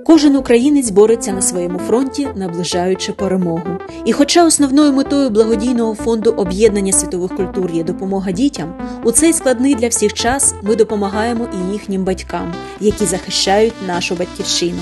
Кожен українець бореться на своєму фронті, наближаючи перемогу. І хоча основною метою благодійного фонду об'єднання світових культур є допомога дітям, у цей складний для всіх час ми допомагаємо і їхнім батькам, які захищають нашу батьківщину.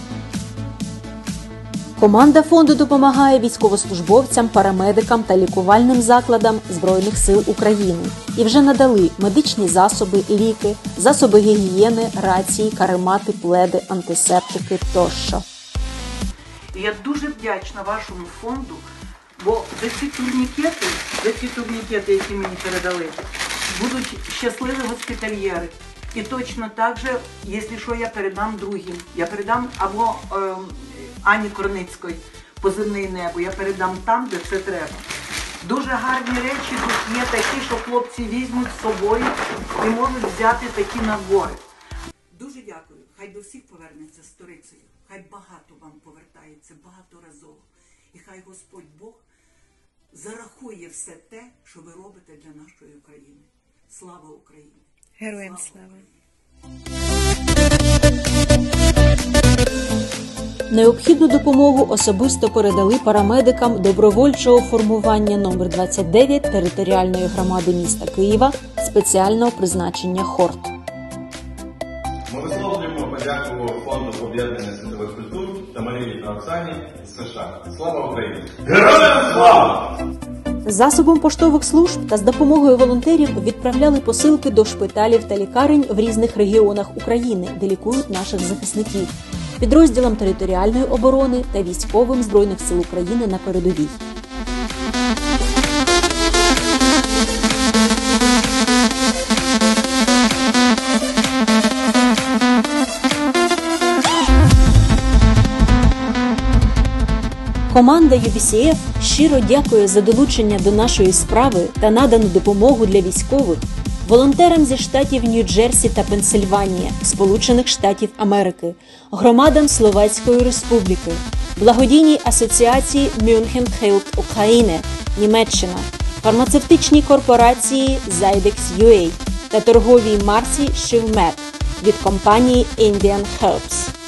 Команда фонду допомагає військовослужбовцям, парамедикам та лікувальним закладам Збройних сил України. І вже надали медичні засоби, ліки, засоби гігієни, рації, каремати, пледи, антисептики тощо. Я дуже вдячна вашому фонду, бо за ці турнікети, які мені передали, будуть щасливі госпітальєри. І точно так же, якщо що, я передам другим. Я передам або Ані Корницької, позивний «Небо», я передам там, де це треба. Дуже гарні речі тут є такі, що хлопці візьмуть з собою і можуть взяти такі набори. Дуже дякую. Хай до всіх повернеться сторицею. Хай багато вам повертається, багаторазово. І хай Господь Бог зарахує все те, що ви робите для нашої України. Слава Україні! Героям слава! Необхідну допомогу особисто передали парамедикам добровольчого формування номер 29 територіальної громади міста Києва спеціального призначення «Хорт». Ми висловлюємо подяку Фонду об'єднання світових культур та Марії та Оксані з США. Слава Україні! Героям слава! Засобом поштових служб та з допомогою волонтерів відправляли посилки до шпиталів та лікарень в різних регіонах України, де лікують наших захисників, підрозділам територіальної оборони та військовим Збройних сил України на передовій. Команда UBCF щиро дякує за долучення до нашої справи та надану допомогу для військових волонтерам зі штатів Нью-Джерсі та Пенсильванія, Сполучених Штатів Америки, громадам Словацької Республіки, благодійній асоціації München Hilft Ukraine, Німеччина, фармацевтичній корпорації Zydex UA та торговій марці Shivmed від компанії Indian Herbs.